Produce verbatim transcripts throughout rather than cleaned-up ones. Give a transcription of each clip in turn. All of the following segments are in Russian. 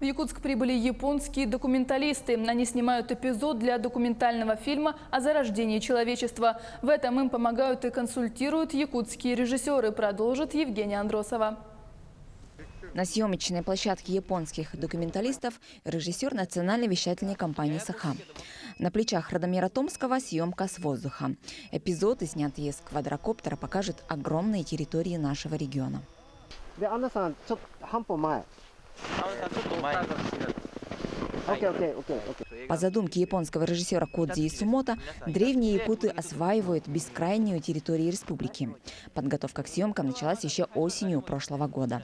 В Якутск прибыли японские документалисты. Они снимают эпизод для документального фильма о зарождении человечества. В этом им помогают и консультируют якутские режиссеры, продолжит Евгения Андросова. На съемочной площадке японских документалистов режиссер национальной вещательной компании «Саха». На плечах Радомира Томского съемка с воздуха. Эпизоды, снятые с квадрокоптера, покажут огромные территории нашего региона. По задумке японского режиссера Кодзи Исумото, древние якуты осваивают бескрайнюю территорию республики. Подготовка к съемкам началась еще осенью прошлого года.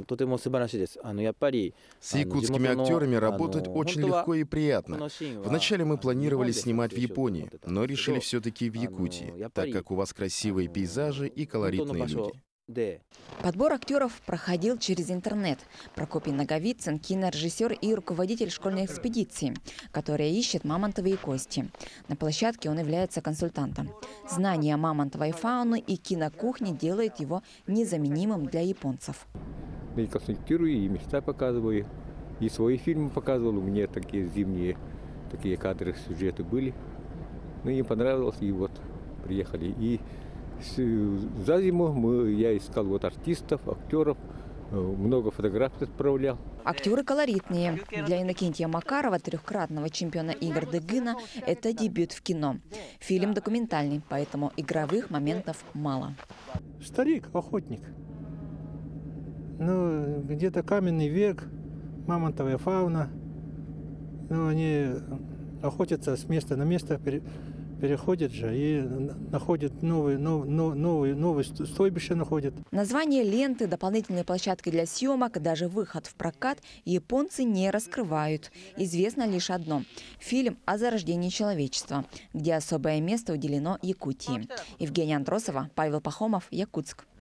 С якутскими актерами работать очень легко и приятно. Вначале мы планировали снимать в Японии, но решили все-таки в Якутии, так как у вас красивые пейзажи и колоритные люди. Подбор актеров проходил через интернет. Прокопий Наговицын – кинорежиссер и руководитель школьной экспедиции, которая ищет мамонтовые кости. На площадке он является консультантом. Знание мамонтовой фауны и кинокухни делает его незаменимым для японцев. И консультирую, и места показываю, и свои фильмы показывал. У меня такие зимние такие кадры, сюжеты были. Ну, им понравилось, и вот приехали. И за зиму мы, я искал вот артистов, актеров, много фотографий отправлял. Актеры колоритные. Для Иннокентия Макарова, трехкратного чемпиона игр ДГИНа, это дебют в кино. Фильм документальный, поэтому игровых моментов мало. Старик, охотник. Ну, где-то каменный век, мамонтовая фауна. Ну, они охотятся с места на место, переходят же и находят новые, новые, новые, новые стойбища находят. Название ленты, дополнительные площадки для съемок, даже выход в прокат японцы не раскрывают. Известно лишь одно – фильм о зарождении человечества, где особое место уделено Якутии. Евгения Андросова, Павел Пахомов, Якутск.